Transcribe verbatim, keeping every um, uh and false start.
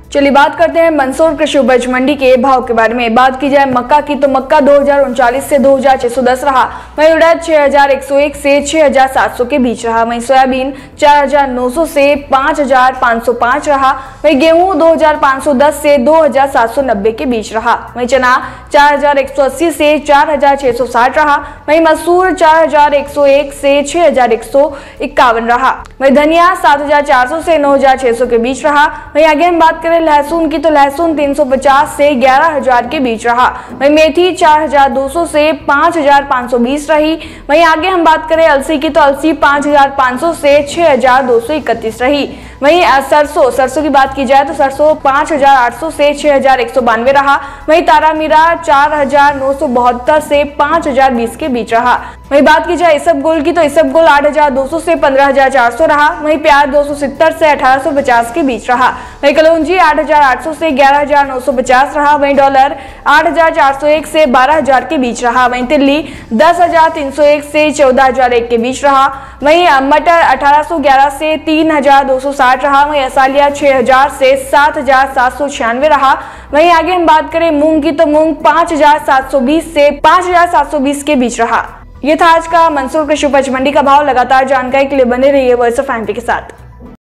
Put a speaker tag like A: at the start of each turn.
A: चलिए बात करते हैं मंदसौर कृषि उपज मंडी के भाव के बारे में। बात की जाए मक्का की तो मक्का दो हजार उनचालीस से दो हजार छह सौ दस रहा। वहीं उड़द छह हजार एक सौ एक से छह हजार सात सौ के बीच रहा। वहीं सोयाबीन चार हजार नौ सौ से पाँच हजार पाँच सौ पाँच रहा। वहीं गेहूं दो हजार पाँच सौ दस से दो हजार सात सौ नब्बे के बीच रहा। वहीं चना चार हजार एक सौ अस्सी से चार हजार छह सौ साठ रहा। वहीं मसूर चार हजार एक सौ एक से छह हजार एक सौ इक्यावन रहा। वहीं धनिया सात हजार चार सौ से नौ हजार छह सौ के बीच रहा। वहीं आगे हम बात करें लहसुन की तो लहसुन तीन सौ पचास से ग्यारह हजार के बीच रहा। वहीं मेथी चार हजार दो सौ से पाँच हजार पाँच सौ बीस रही। वहीं आगे हम बात करें अलसी की तो अलसी पाँच हजार पाँच सौ से छह हजार दो सौ इकतीस रही। वहीं सरसों सरसों की बात की जाए तो सरसों पाँच हजार आठ सौ से छह हजार एक सौ बानवे रहा। वहीं तारा मीरा चार हजार नौ सौ बहत्तर से पाँच हजार बीस के बीच रहा। वहीं बात की जाए इसबगोल की तो इसबगोल आठ हजार दो सौ से पंद्रह हजार चार सौ रहा। वहीं प्याज दो सौ सत्तर से अठारह सौ पचास के बीच रहा। वहीं कलौंजी आठ हजार आठ सौ से ग्यारह हजार नौ सौ पचास रहा। वहीं डॉलर आठ हजार चार सौ एक से बारह हजार के बीच रहा। वहीं तिल्ली दस हजार तीन सौ एक से चौदह हजार एक के बीच रहा। वहीं मटर अठारह सौ ग्यारह से तीन हजार दो सौ साठ रहा। वहीं असालिया छह हजार से सात हजार सात सौ छियानवे रहा। वहीं आगे हम बात करें मूंग की तो मूंग पाँच हजार सात सौ बीस से पाँच हजार सात सौ बीस के बीच रहा। यह था आज का मंदसौर कृषि उपज मंडी का भाव। लगातार जानकारी के लिए बने रहिए वॉइस ऑफ एमपी के साथ।